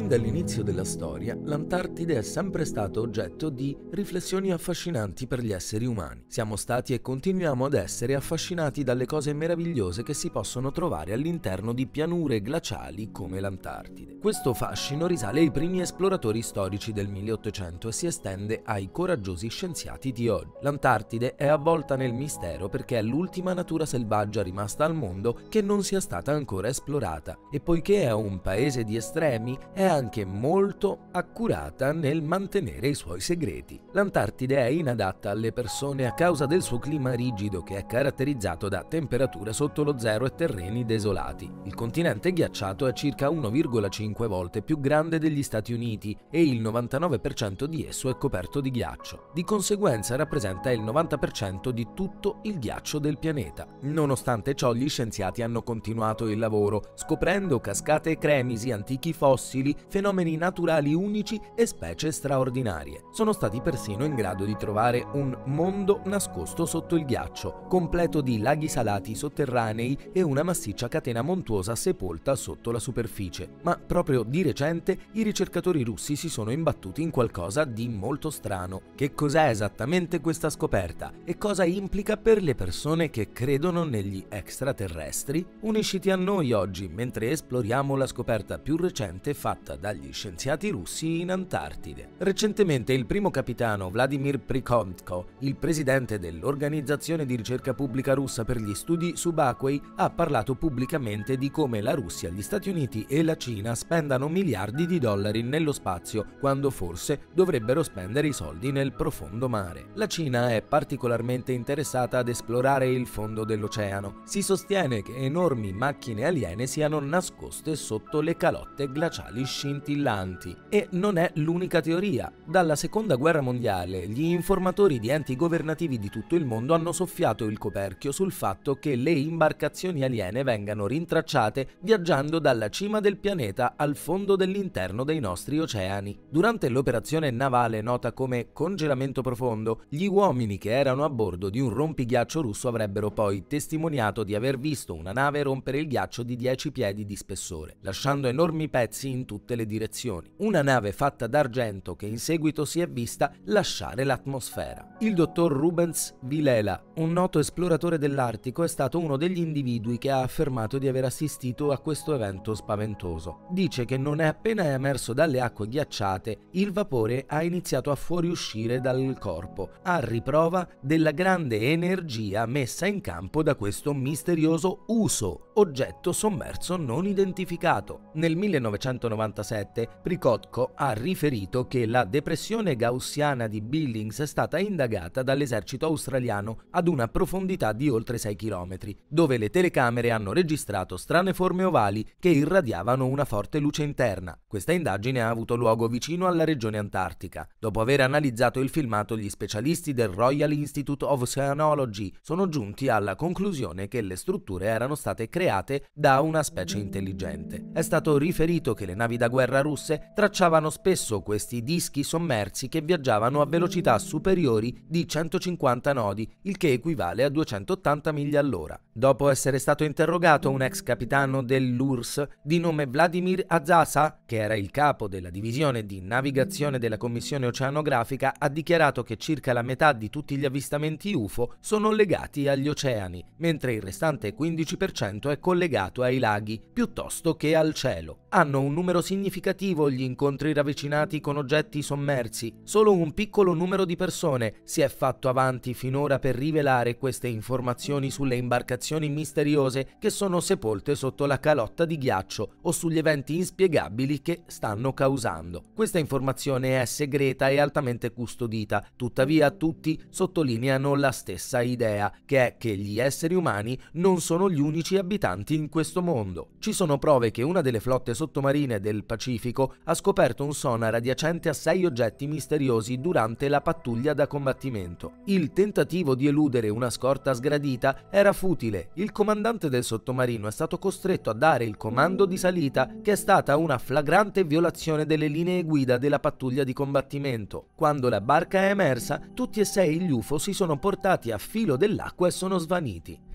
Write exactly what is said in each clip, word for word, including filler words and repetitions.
dall'inizio della storia, l'Antartide è sempre stato oggetto di riflessioni affascinanti per gli esseri umani. Siamo stati e continuiamo ad essere affascinati dalle cose meravigliose che si possono trovare all'interno di pianure glaciali come l'Antartide. Questo fascino risale ai primi esploratori storici del milleottocento e si estende ai coraggiosi scienziati di oggi. L'Antartide è avvolta nel mistero perché è l'ultima natura selvaggia rimasta al mondo che non sia stata ancora esplorata, e poiché è un paese di estremi, è anche molto accurata nel mantenere i suoi segreti. L'Antartide è inadatta alle persone a causa del suo clima rigido che è caratterizzato da temperature sotto lo zero e terreni desolati. Il continente ghiacciato è circa uno virgola cinque volte più grande degli Stati Uniti e il novantanove per cento di esso è coperto di ghiaccio. Di conseguenza rappresenta il novanta per cento di tutto il ghiaccio del pianeta. Nonostante ciò, gli scienziati hanno continuato il lavoro, scoprendo cascate e cremisi, antichi fossili, fenomeni naturali unici e specie straordinarie. Sono stati persino in grado di trovare un mondo nascosto sotto il ghiaccio, completo di laghi salati sotterranei e una massiccia catena montuosa sepolta sotto la superficie. Ma proprio di recente i ricercatori russi si sono imbattuti in qualcosa di molto strano. Che cos'è esattamente questa scoperta e cosa implica per le persone che credono negli extraterrestri? Unisciti a noi oggi mentre esploriamo la scoperta più recente fatta dagli scienziati russi in Antartide. Recentemente il primo capitano Vladimir Prikodko, il presidente dell'Organizzazione di ricerca pubblica russa per gli studi subacquei, ha parlato pubblicamente di come la Russia, gli Stati Uniti e la Cina spendano miliardi di dollari nello spazio, quando forse dovrebbero spendere i soldi nel profondo mare. La Cina è particolarmente interessata ad esplorare il fondo dell'oceano. Si sostiene che enormi macchine aliene siano nascoste sotto le calotte glaciali scintillanti. E non è l'unica teoria. Dalla seconda guerra mondiale, gli informatori di enti governativi di tutto il mondo hanno soffiato il coperchio sul fatto che le imbarcazioni aliene vengano rintracciate viaggiando dalla cima del pianeta al fondo dell'interno dei nostri oceani. Durante l'operazione navale nota come congelamento profondo, gli uomini che erano a bordo di un rompighiaccio russo avrebbero poi testimoniato di aver visto una nave rompere il ghiaccio di dieci piedi di spessore, lasciando enormi pezzi in tutte le direzioni. Una nave fatta d'argento che in seguito si è vista lasciare l'atmosfera. Il dottor Rubens Vilela, un noto esploratore dell'Artico, è stato uno degli individui che ha affermato di aver assistito a questo evento spaventoso. Dice che non è appena emerso dalle acque ghiacciate, il vapore ha iniziato a fuoriuscire dal corpo, a riprova della grande energia messa in campo da questo misterioso U S O, oggetto sommerso non identificato. Nel millenovecentonovantasette Prikodko ha riferito che la depressione gaussiana di Billings è stata indagata dall'esercito australiano ad una profondità di oltre sei chilometri, dove le telecamere hanno registrato strane forme ovali che irradiavano una forte luce interna. Questa indagine ha avuto luogo vicino alla regione antartica. Dopo aver analizzato il filmato, gli specialisti del Royal Institute of Oceanology sono giunti alla conclusione che le strutture erano state create da una specie intelligente. È stato riferito che le navi da guerra russe tracciavano spesso questi dischi sommersi che viaggiavano a velocità superiori di centocinquanta nodi, il che equivale a duecentottanta miglia all'ora. Dopo essere stato interrogato, un ex capitano dell'U R S S di nome Vladimir Azasa, che era il capo della divisione di navigazione della Commissione Oceanografica, ha dichiarato che circa la metà di tutti gli avvistamenti U F O sono legati agli oceani, mentre il restante quindici per cento è collegato ai laghi piuttosto che al cielo. Hanno un numero significativo gli incontri ravvicinati con oggetti sommersi. Solo un piccolo numero di persone si è fatto avanti finora per rivelare queste informazioni sulle imbarcazioni misteriose che sono sepolte sotto la calotta di ghiaccio o sugli eventi inspiegabili che stanno causando. Questa informazione è segreta e altamente custodita, tuttavia tutti sottolineano la stessa idea, che è che gli esseri umani non sono gli unici abitanti in questo mondo. Ci sono prove che una delle flotte sottomarine del Pacifico ha scoperto un sonar adiacente a sei oggetti misteriosi durante la pattuglia da combattimento. Il tentativo di eludere una scorta sgradita era futile. Il comandante del sottomarino è stato costretto a dare il comando di salita, che è stata una flagrante violazione delle linee guida della pattuglia di combattimento. Quando la barca è emersa, tutti e sei gli U F O si sono portati a filo dell'acqua e sono svaniti.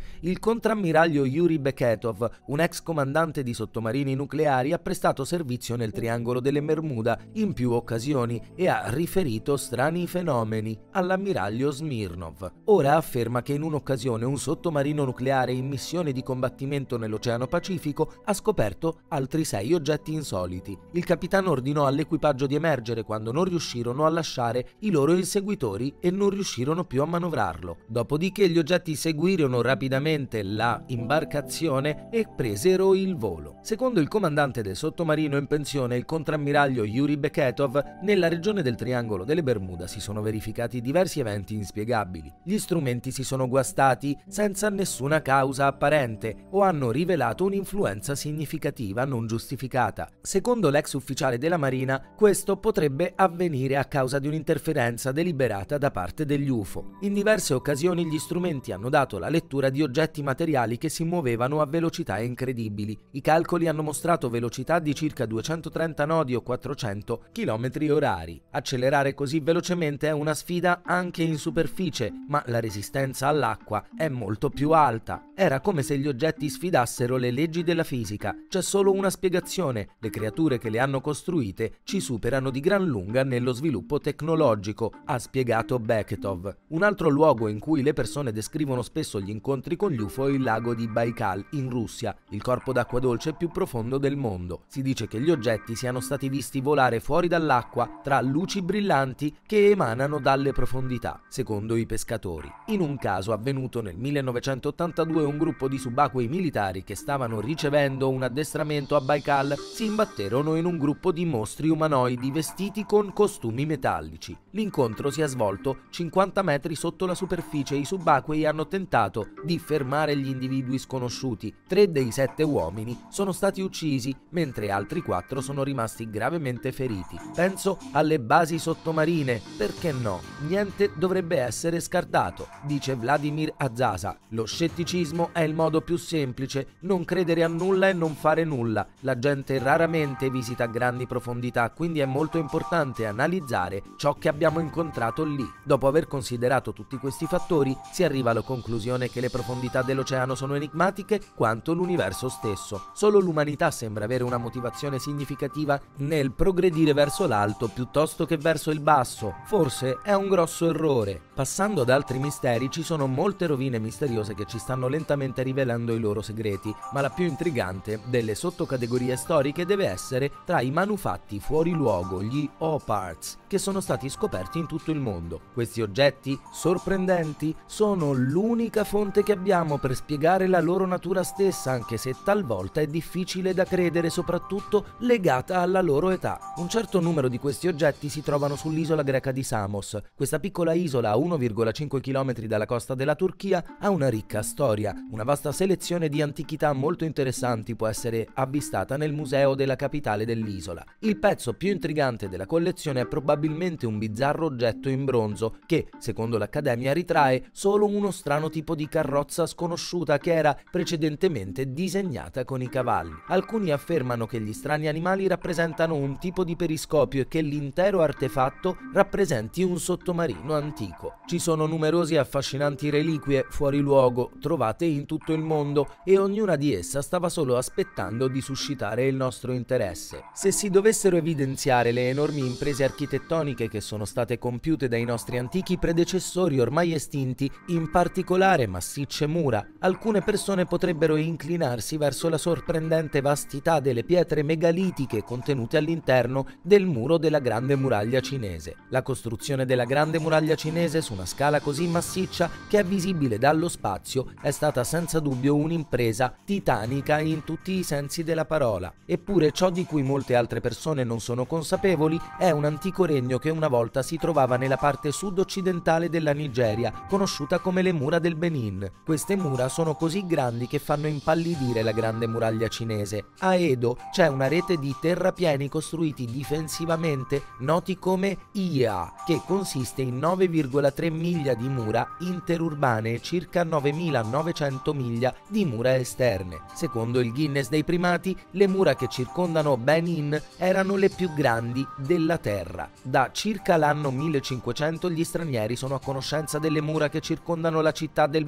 Il contrammiraglio Yuri Beketov, un ex comandante di sottomarini nucleari, ha prestato servizio nel Triangolo delle Bermuda in più occasioni e ha riferito strani fenomeni all'ammiraglio Smirnov. Ora afferma che in un'occasione un sottomarino nucleare in missione di combattimento nell'Oceano Pacifico ha scoperto altri sei oggetti insoliti. Il capitano ordinò all'equipaggio di emergere quando non riuscirono a lasciare i loro inseguitori e non riuscirono più a manovrarlo. Dopodiché gli oggetti seguirono rapidamente la imbarcazione e presero il volo. Secondo il comandante del sottomarino in pensione, il contrammiraglio Yuri Beketov, nella regione del Triangolo delle Bermuda si sono verificati diversi eventi inspiegabili. Gli strumenti si sono guastati senza nessuna causa apparente o hanno rivelato un'influenza significativa non giustificata. Secondo l'ex ufficiale della Marina, questo potrebbe avvenire a causa di un'interferenza deliberata da parte degli U F O. In diverse occasioni gli strumenti hanno dato la lettura di oggetti materiali che si muovevano a velocità incredibili. I calcoli hanno mostrato velocità di circa duecentotrenta nodi o quattrocento chilometri orari. Accelerare così velocemente è una sfida anche in superficie, ma la resistenza all'acqua è molto più alta. Era come se gli oggetti sfidassero le leggi della fisica. C'è solo una spiegazione: le creature che le hanno costruite ci superano di gran lunga nello sviluppo tecnologico, ha spiegato Beketov. Un altro luogo in cui le persone descrivono spesso gli incontri con gli U F O è il lago di Baikal, in Russia, il corpo d'acqua dolce più profondo del mondo. Si dice che gli oggetti siano stati visti volare fuori dall'acqua tra luci brillanti che emanano dalle profondità, secondo i pescatori. In un caso avvenuto nel millenovecentottantadue, un gruppo di subacquei militari che stavano ricevendo un addestramento a Baikal si imbatterono in un gruppo di mostri umanoidi vestiti con costumi metallici. L'incontro si è svolto cinquanta metri sotto la superficie e i subacquei hanno tentato di fermare gli individui sconosciuti. Tre dei sette uomini sono stati uccisi, mentre altri quattro sono rimasti gravemente feriti. Penso alle basi sottomarine, perché no? Niente dovrebbe essere scartato, dice Vladimir Azaza. Lo scetticismo è il modo più semplice, non credere a nulla e non fare nulla. La gente raramente visita grandi profondità, quindi è molto importante analizzare ciò che abbiamo incontrato lì. Dopo aver considerato tutti questi fattori, si arriva alla conclusione che le profondità dell'oceano sono enigmatiche quanto l'universo stesso. Solo l'umanità sembra avere una motivazione significativa nel progredire verso l'alto piuttosto che verso il basso. Forse è un grosso errore. Passando ad altri misteri, ci sono molte rovine misteriose che ci stanno lentamente rivelando i loro segreti, ma la più intrigante delle sottocategorie storiche deve essere tra i manufatti fuori luogo, gli O-Parts, che sono stati scoperti in tutto il mondo. Questi oggetti sorprendenti sono l'unica fonte che abbiamo per spiegare la loro natura stessa, anche se talvolta è difficile da credere, soprattutto legata alla loro età. Un certo numero di questi oggetti si trovano sull'isola greca di Samos. Questa piccola isola a uno virgola cinque chilometri dalla costa della Turchia ha una ricca storia. Una vasta selezione di antichità molto interessanti può essere avvistata nel museo della capitale dell'isola. Il pezzo più intrigante della collezione è probabilmente un bizzarro oggetto in bronzo che, secondo l'Accademia, ritrae solo uno strano tipo di carrozza sconosciuta che era precedentemente disegnata con i cavalli. Alcuni affermano che gli strani animali rappresentano un tipo di periscopio e che l'intero artefatto rappresenti un sottomarino antico. Ci sono numerose affascinanti reliquie fuori luogo trovate in tutto il mondo e ognuna di esse stava solo aspettando di suscitare il nostro interesse. Se si dovessero evidenziare le enormi imprese architettoniche che sono state compiute dai nostri antichi predecessori ormai estinti, in particolare massicce mura, alcune persone potrebbero inclinarsi verso la sorprendente vastità delle pietre megalitiche contenute all'interno del muro della Grande Muraglia Cinese. La costruzione della Grande Muraglia Cinese su una scala così massiccia che è visibile dallo spazio è stata senza dubbio un'impresa titanica in tutti i sensi della parola. Eppure ciò di cui molte altre persone non sono consapevoli è un antico regno che una volta si trovava nella parte sud-occidentale della Nigeria, conosciuta come le mura del Benin. Queste mura sono così grandi che fanno impallidire la Grande Muraglia Cinese. A Edo c'è una rete di terrapieni costruiti difensivamente, noti come I A, che consiste in nove virgola tre miglia di mura interurbane e circa novemilanovecento miglia di mura esterne. Secondo il Guinness dei primati, le mura che circondano Benin erano le più grandi della terra. Da circa l'anno millecinquecento gli stranieri sono a conoscenza delle mura che circondano la città del Benin,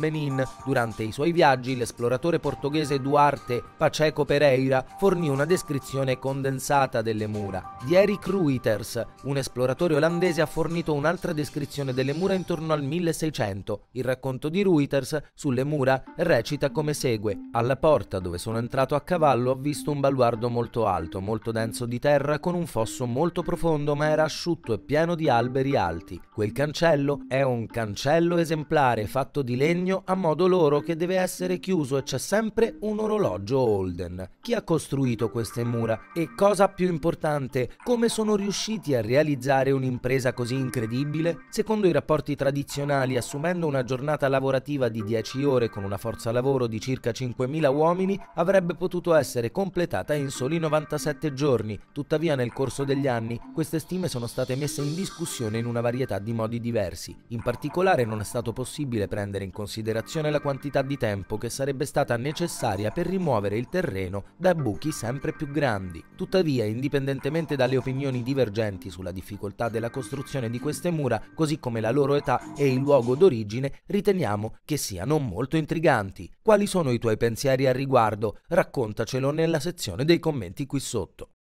Durante i suoi viaggi, l'esploratore portoghese Duarte Pacheco Pereira fornì una descrizione condensata delle mura. Di Erik Ruiters, un esploratore olandese, ha fornito un'altra descrizione delle mura intorno al milleseicento. Il racconto di Ruiters sulle mura recita come segue: alla porta dove sono entrato a cavallo ho visto un baluardo molto alto, molto denso di terra, con un fosso molto profondo, ma era asciutto e pieno di alberi alti. Quel cancello è un cancello esemplare fatto di legno a modo loro, che deve essere chiuso, e c'è sempre un orologio Holden. Chi ha costruito queste mura? E cosa più importante, come sono riusciti a realizzare un'impresa così incredibile? Secondo i rapporti tradizionali, assumendo una giornata lavorativa di dieci ore con una forza lavoro di circa cinquemila uomini, avrebbe potuto essere completata in soli novantasette giorni. Tuttavia, nel corso degli anni, queste stime sono state messe in discussione in una varietà di modi diversi. In particolare, non è stato possibile prendere in considerazione la quantità di tempo che sarebbe stata necessaria per rimuovere il terreno da buchi sempre più grandi. Tuttavia, indipendentemente dalle opinioni divergenti sulla difficoltà della costruzione di queste mura, così come la loro età e il luogo d'origine, riteniamo che siano molto intriganti. Quali sono i tuoi pensieri al riguardo? Raccontacelo nella sezione dei commenti qui sotto.